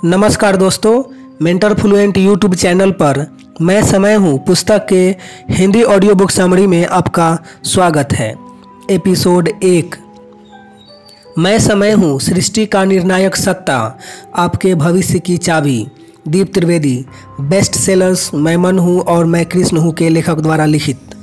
नमस्कार दोस्तों, mentor fluent YouTube channel पर मैं समय हूँ पुस्तक के हिंदी ऑडियो बुक समरी में आपका स्वागत है। एपिसोड 1 मैं समय हूँ सृष्टि का निर्णायक सत्ता, आपके भविष्य की चाबी। दीप त्रिवेदी, बेस्ट सेलर्स मैं मन हूँ और मैं कृष्ण हूँ के लेखक द्वारा लिखित।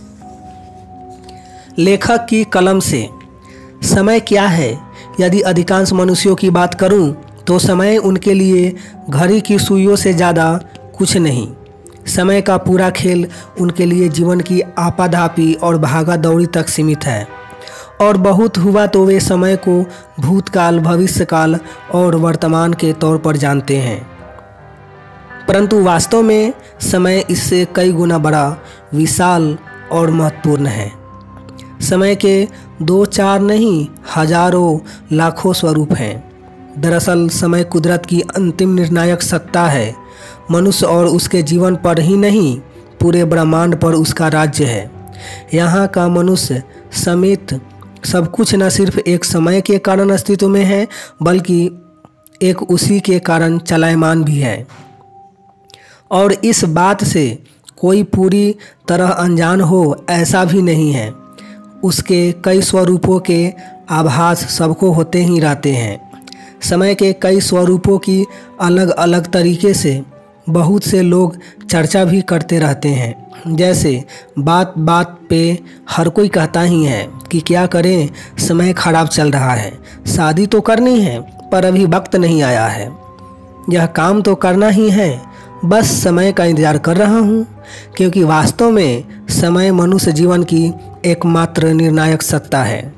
लेखक की कलम से समय क्या है? यदि अधिकांश मनुष्यों की बात करूं तो समय उनके लिए घड़ी की सुइयों से ज़्यादा कुछ नहीं। समय का पूरा खेल उनके लिए जीवन की आपाधापी और भागा दौड़ी तक सीमित है, और बहुत हुआ तो वे समय को भूतकाल, भविष्यकाल और वर्तमान के तौर पर जानते हैं। परंतु वास्तव में समय इससे कई गुना बड़ा, विशाल और महत्वपूर्ण है। समय के 2-4 नहीं, हजारों लाखों स्वरूप हैं। दरअसल समय कुदरत की अंतिम निर्णायक सत्ता है। मनुष्य और उसके जीवन पर ही नहीं, पूरे ब्रह्मांड पर उसका राज्य है। यहाँ का मनुष्य समेत सब कुछ न सिर्फ एक समय के कारण अस्तित्व में है, बल्कि एक उसी के कारण चलायमान भी है। और इस बात से कोई पूरी तरह अनजान हो, ऐसा भी नहीं है। उसके कई स्वरूपों के आभास सबको होते ही रहते हैं। समय के कई स्वरूपों की अलग अलग तरीके से बहुत से लोग चर्चा भी करते रहते हैं। जैसे बात बात पे हर कोई कहता ही है कि क्या करें, समय खराब चल रहा है, शादी तो करनी है पर अभी वक्त नहीं आया है, यह काम तो करना ही है, बस समय का इंतज़ार कर रहा हूँ। क्योंकि वास्तव में समय मनुष्य जीवन की एकमात्र निर्णायक सत्ता है।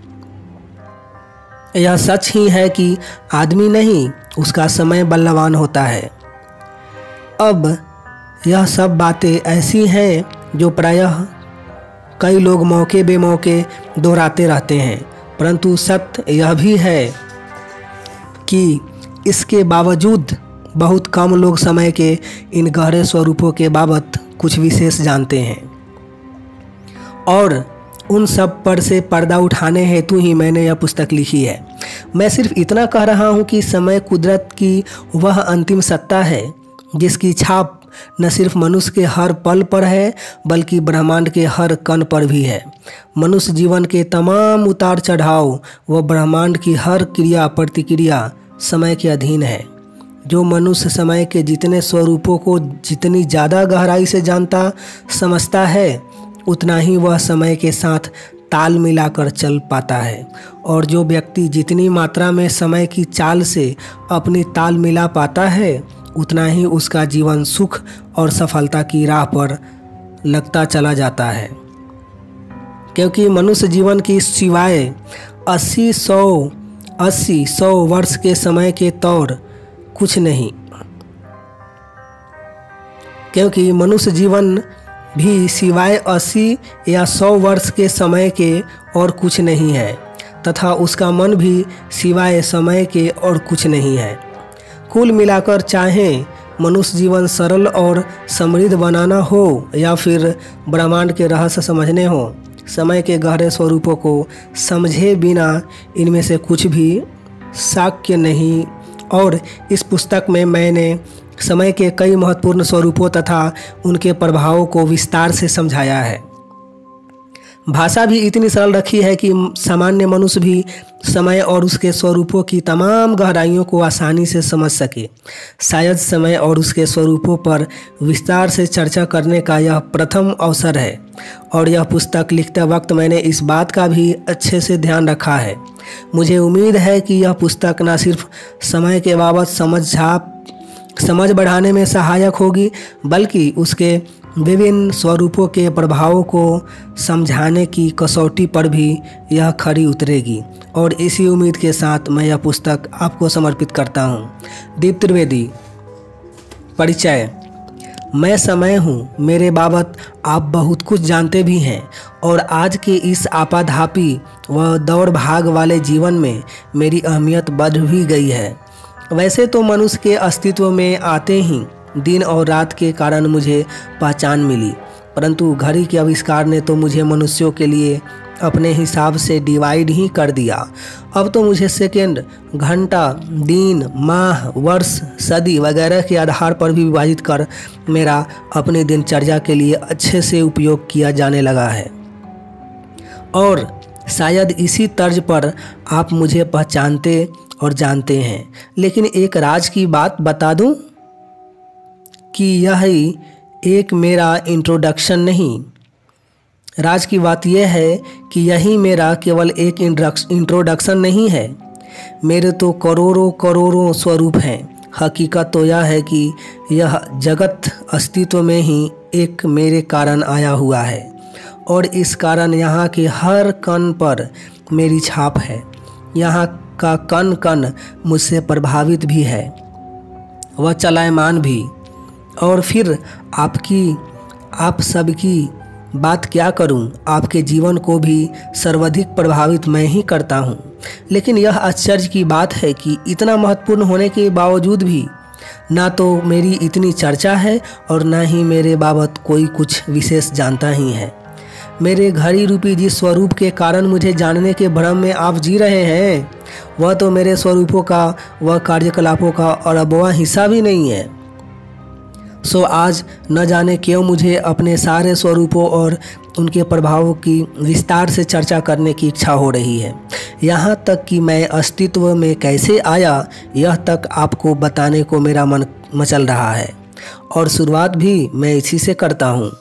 यह सच ही है कि आदमी नहीं, उसका समय बलवान होता है। अब यह सब बातें ऐसी हैं जो प्रायः कई लोग मौके बेमौके दोहराते रहते हैं, परंतु सत्य यह भी है कि इसके बावजूद बहुत कम लोग समय के इन गहरे स्वरूपों के बाबत कुछ विशेष जानते हैं। और उन सब पर से पर्दा उठाने हेतु ही मैंने यह पुस्तक लिखी है। मैं सिर्फ इतना कह रहा हूँ कि समय कुदरत की वह अंतिम सत्ता है जिसकी छाप न सिर्फ मनुष्य के हर पल पर है, बल्कि ब्रह्मांड के हर कण पर भी है। मनुष्य जीवन के तमाम उतार चढ़ाव व ब्रह्मांड की हर क्रिया प्रतिक्रिया समय के अधीन है। जो मनुष्य समय के जितने स्वरूपों को जितनी ज़्यादा गहराई से जानता समझता है, उतना ही वह समय के साथ ताल मिलाकर चल पाता है। और जो व्यक्ति जितनी मात्रा में समय की चाल से अपनी ताल मिला पाता है, उतना ही उसका जीवन सुख और सफलता की राह पर लगता चला जाता है। क्योंकि मनुष्य जीवन की सिवाय 80-100 वर्ष के समय के तौर कुछ नहीं। क्योंकि मनुष्य जीवन भी सिवाय 80 या 100 वर्ष के समय के और कुछ नहीं है, तथा उसका मन भी सिवाय समय के और कुछ नहीं है। कुल मिलाकर चाहे मनुष्य जीवन सरल और समृद्ध बनाना हो या फिर ब्रह्मांड के रहस्य समझने हो, समय के गहरे स्वरूपों को समझे बिना इनमें से कुछ भी शक्य नहीं। और इस पुस्तक में मैंने समय के कई महत्वपूर्ण स्वरूपों तथा उनके प्रभावों को विस्तार से समझाया है। भाषा भी इतनी सरल रखी है कि सामान्य मनुष्य भी समय और उसके स्वरूपों की तमाम गहराइयों को आसानी से समझ सके। शायद समय और उसके स्वरूपों पर विस्तार से चर्चा करने का यह प्रथम अवसर है, और यह पुस्तक लिखते वक्त मैंने इस बात का भी अच्छे से ध्यान रखा है। मुझे उम्मीद है कि यह पुस्तक न सिर्फ समय के बाबत समझ बढ़ाने में सहायक होगी, बल्कि उसके विभिन्न स्वरूपों के प्रभावों को समझाने की कसौटी पर भी यह खरी उतरेगी। और इसी उम्मीद के साथ मैं यह पुस्तक आपको समर्पित करता हूँ। दीप त्रिवेदी। परिचय। मैं समय हूँ, मेरे बाबत आप बहुत कुछ जानते भी हैं, और आज के इस आपाधापी व दौड़ भाग वाले जीवन में मेरी अहमियत बढ़ भी गई है। वैसे तो मनुष्य के अस्तित्व में आते ही दिन और रात के कारण मुझे पहचान मिली, परंतु घड़ी के आविष्कार ने तो मुझे मनुष्यों के लिए अपने हिसाब से डिवाइड ही कर दिया। अब तो मुझे सेकंड, घंटा, दिन, माह, वर्ष, सदी वगैरह के आधार पर भी विभाजित कर मेरा अपनी दिनचर्या के लिए अच्छे से उपयोग किया जाने लगा है। और शायद इसी तर्ज पर आप मुझे पहचानते और जानते हैं। लेकिन एक राज की बात बता दूं कि यह एक मेरा इंट्रोडक्शन नहीं, राज की बात यह है कि यही मेरा केवल एक इंट्रोडक्शन नहीं है। मेरे तो करोड़ों करोड़ों स्वरूप हैं। हकीकत तो यह है कि यह जगत अस्तित्व में ही एक मेरे कारण आया हुआ है और इस कारण यहाँ के हर कण पर मेरी छाप है। यहाँ का कण कण मुझसे प्रभावित भी है, वह चलायमान भी। और फिर आप सबकी बात क्या करूं, आपके जीवन को भी सर्वाधिक प्रभावित मैं ही करता हूं। लेकिन यह आश्चर्य की बात है कि इतना महत्वपूर्ण होने के बावजूद भी ना तो मेरी इतनी चर्चा है और ना ही मेरे बाबत कोई कुछ विशेष जानता ही है। मेरे घड़ी रूपी जिस स्वरूप के कारण मुझे जानने के भ्रम में आप जी रहे हैं, वह तो मेरे स्वरूपों का, वह कार्यकलापों का और अबवा हिस्सा भी नहीं है। सो आज न जाने क्यों मुझे अपने सारे स्वरूपों और उनके प्रभावों की विस्तार से चर्चा करने की इच्छा हो रही है। यहाँ तक कि मैं अस्तित्व में कैसे आया, यह तक आपको बताने को मेरा मन मचल रहा है और शुरुआत भी मैं इसी से करता हूँ।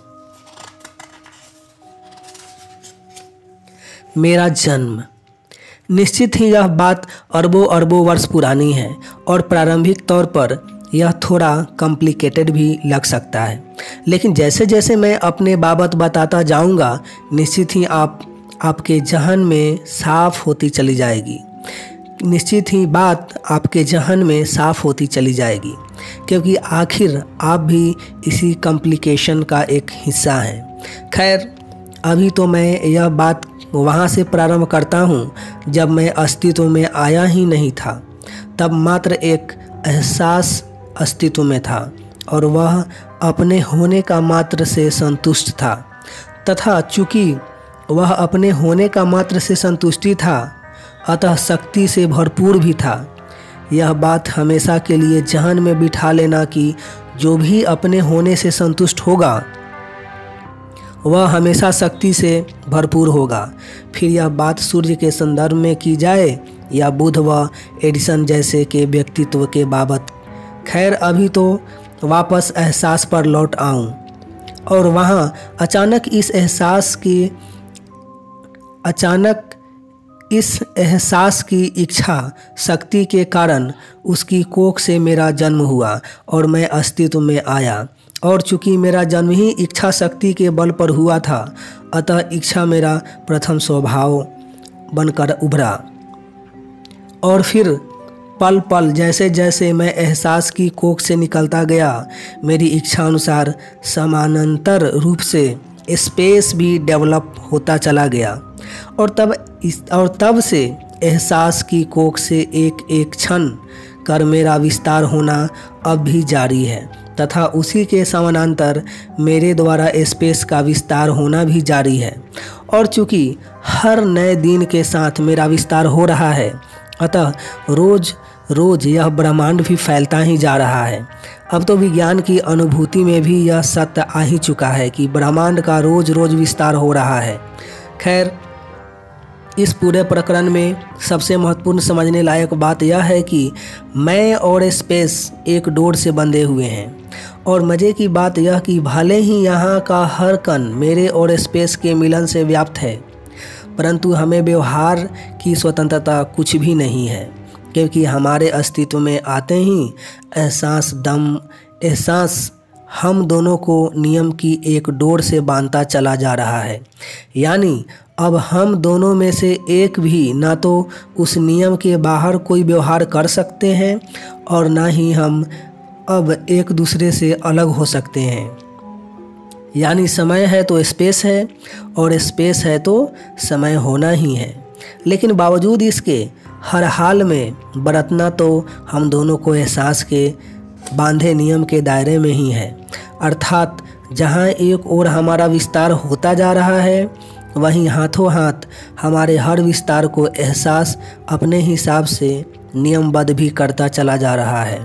मेरा जन्म। निश्चित ही यह बात अरबों अरबों वर्ष पुरानी है और प्रारंभिक तौर पर यह थोड़ा कॉम्प्लिकेटेड भी लग सकता है। लेकिन जैसे जैसे मैं अपने बाबत बताता जाऊंगा, निश्चित ही आपके जहन में साफ होती चली जाएगी। निश्चित ही बात आपके जहन में साफ होती चली जाएगी, क्योंकि आखिर आप भी इसी कॉम्प्लिकेशन का एक हिस्सा हैं। खैर, अभी तो मैं यह बात वहाँ से प्रारंभ करता हूँ जब मैं अस्तित्व में आया ही नहीं था। तब मात्र एक एहसास अस्तित्व में था और वह अपने होने का मात्र से संतुष्ट था, तथा चूँकि वह अपने होने का मात्र से संतुष्टि था, अतः शक्ति से भरपूर भी था। यह बात हमेशा के लिए जहन में बिठा लेना कि जो भी अपने होने से संतुष्ट होगा वह हमेशा शक्ति से भरपूर होगा। फिर यह बात सूर्य के संदर्भ में की जाए या बुध व एडिसन जैसे के व्यक्तित्व के बाबत। खैर, अभी तो वापस एहसास पर लौट आऊं और वहाँ अचानक इस एहसास की इच्छा शक्ति के कारण उसकी कोख से मेरा जन्म हुआ और मैं अस्तित्व में आया। और चूँकि मेरा जन्म ही इच्छा शक्ति के बल पर हुआ था, अतः इच्छा मेरा प्रथम स्वभाव बनकर उभरा। और फिर पल पल जैसे जैसे मैं एहसास की कोख से निकलता गया, मेरी इच्छा अनुसार समानांतर रूप से स्पेस भी डेवलप होता चला गया। और तब से एहसास की कोख से एक एक क्षण कर मेरा विस्तार होना अब भी जारी है, तथा उसी के समानांतर मेरे द्वारा स्पेस का विस्तार होना भी जारी है। और चूँकि हर नए दिन के साथ मेरा विस्तार हो रहा है, अतः रोज रोज यह ब्रह्मांड भी फैलता ही जा रहा है। अब तो विज्ञान की अनुभूति में भी यह सत्य आ ही चुका है कि ब्रह्मांड का रोज रोज विस्तार हो रहा है। खैर, इस पूरे प्रकरण में सबसे महत्वपूर्ण समझने लायक बात यह है कि मैं और स्पेस एक डोर से बंधे हुए हैं। और मज़े की बात यह कि भले ही यहाँ का हर कण मेरे और स्पेस के मिलन से व्याप्त है, परंतु हमें व्यवहार की स्वतंत्रता कुछ भी नहीं है, क्योंकि हमारे अस्तित्व में आते ही एहसास हम दोनों को नियम की एक डोर से बांधता चला जा रहा है। यानी अब हम दोनों में से एक भी ना तो उस नियम के बाहर कोई व्यवहार कर सकते हैं और ना ही हम अब एक दूसरे से अलग हो सकते हैं। यानी समय है तो स्पेस है और स्पेस है तो समय होना ही है। लेकिन बावजूद इसके हर हाल में बरतना तो हम दोनों को एहसास के बांधे नियम के दायरे में ही है। अर्थात जहाँ एक ओर हमारा विस्तार होता जा रहा है, वहीं हाथों हाथ हमारे हर विस्तार को एहसास अपने हिसाब से नियमबद्ध भी करता चला जा रहा है।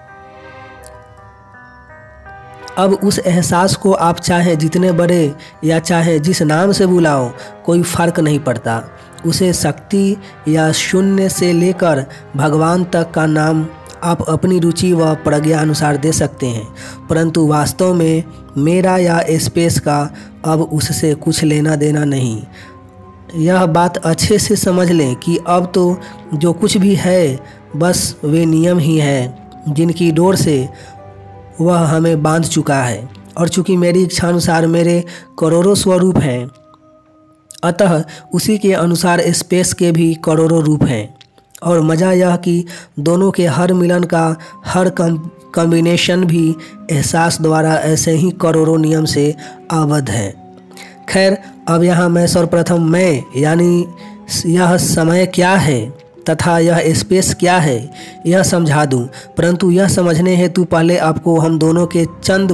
अब उस एहसास को आप चाहे जितने बड़े या चाहे जिस नाम से बुलाओ, कोई फर्क नहीं पड़ता। उसे शक्ति या शून्य से लेकर भगवान तक का नाम आप अपनी रुचि व प्रज्ञा अनुसार दे सकते हैं, परंतु वास्तव में मेरा या स्पेस का अब उससे कुछ लेना देना नहीं। यह बात अच्छे से समझ लें कि अब तो जो कुछ भी है बस वे नियम ही हैं जिनकी डोर से वह हमें बांध चुका है। और चूंकि मेरी इच्छानुसार मेरे करोड़ों स्वरूप हैं, अतः उसी के अनुसार स्पेस के भी करोड़ों रूप हैं। और मज़ा यह कि दोनों के हर मिलन का हर कॉम्बिनेशन भी एहसास द्वारा ऐसे ही करोड़ों नियम से आबद्ध है। खैर, अब यहाँ मैं सर्वप्रथम मैं यानी यह समय क्या है तथा यह स्पेस क्या है यह समझा दूं, परंतु यह समझने हेतु पहले आपको हम दोनों के चंद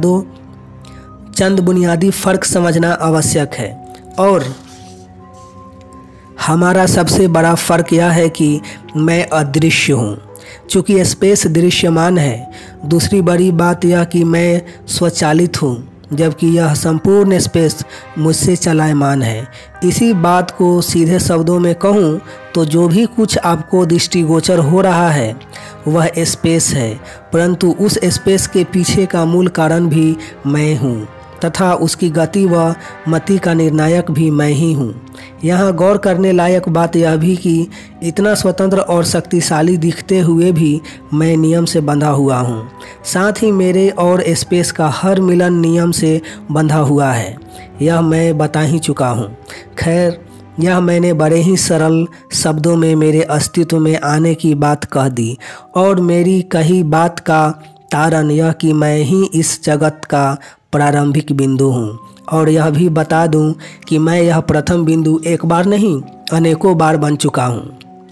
बुनियादी फ़र्क समझना आवश्यक है। और हमारा सबसे बड़ा फ़र्क यह है कि मैं अदृश्य हूँ, चूँकि स्पेस दृश्यमान है। दूसरी बड़ी बात यह कि मैं स्वचालित हूँ, जबकि यह संपूर्ण स्पेस मुझसे चलायमान है। इसी बात को सीधे शब्दों में कहूँ तो जो भी कुछ आपको दृष्टिगोचर हो रहा है वह स्पेस है, परंतु उस स्पेस के पीछे का मूल कारण भी मैं हूँ तथा उसकी गति व मति का निर्णायक भी मैं ही हूँ। यहाँ गौर करने लायक बात यह भी कि इतना स्वतंत्र और शक्तिशाली दिखते हुए भी मैं नियम से बंधा हुआ हूँ। साथ ही मेरे और स्पेस का हर मिलन नियम से बंधा हुआ है, यह मैं बता ही चुका हूँ। खैर, यह मैंने बड़े ही सरल शब्दों में मेरे अस्तित्व में आने की बात कह दी, और मेरी कही बात का तारण यह कि मैं ही इस जगत का प्रारंभिक बिंदु हूँ। और यह भी बता दूं कि मैं यह प्रथम बिंदु एक बार नहीं अनेकों बार बन चुका हूँ।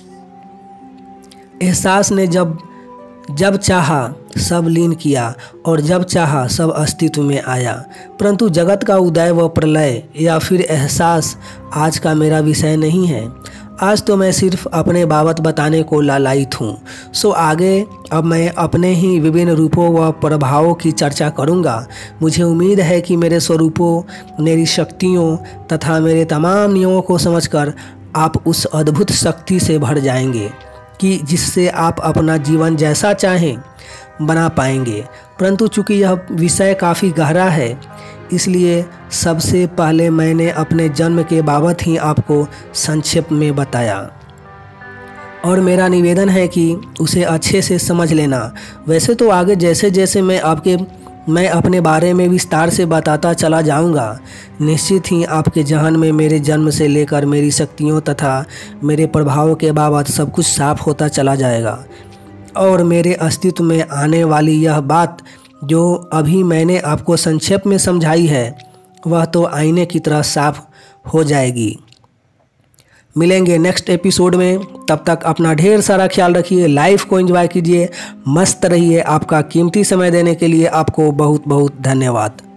एहसास ने जब चाहा सब लीन किया और जब चाहा सब अस्तित्व में आया, परंतु जगत का उदय व प्रलय या फिर एहसास आज का मेरा विषय नहीं है। आज तो मैं सिर्फ अपने बाबत बताने को लालायित हूँ। सो आगे अब मैं अपने ही विभिन्न रूपों व प्रभावों की चर्चा करूँगा। मुझे उम्मीद है कि मेरे स्वरूपों, मेरी शक्तियों तथा मेरे तमाम नियमों को समझकर आप उस अद्भुत शक्ति से भर जाएंगे कि जिससे आप अपना जीवन जैसा चाहें बना पाएंगे। परंतु चूँकि यह विषय काफ़ी गहरा है, इसलिए सबसे पहले मैंने अपने जन्म के बाबत ही आपको संक्षेप में बताया, और मेरा निवेदन है कि उसे अच्छे से समझ लेना। वैसे तो आगे जैसे जैसे मैं अपने बारे में विस्तार से बताता चला जाऊंगा, निश्चित ही आपके जहन में मेरे जन्म से लेकर मेरी शक्तियों तथा मेरे प्रभावों के बाबत सब कुछ साफ होता चला जाएगा। और मेरे अस्तित्व में आने वाली यह बात जो अभी मैंने आपको संक्षेप में समझाई है, वह तो आईने की तरह साफ हो जाएगी। मिलेंगे नेक्स्ट एपिसोड में, तब तक अपना ढेर सारा ख्याल रखिए, लाइफ को एंजॉय कीजिए, मस्त रहिए। आपका कीमती समय देने के लिए आपको बहुत बहुत धन्यवाद।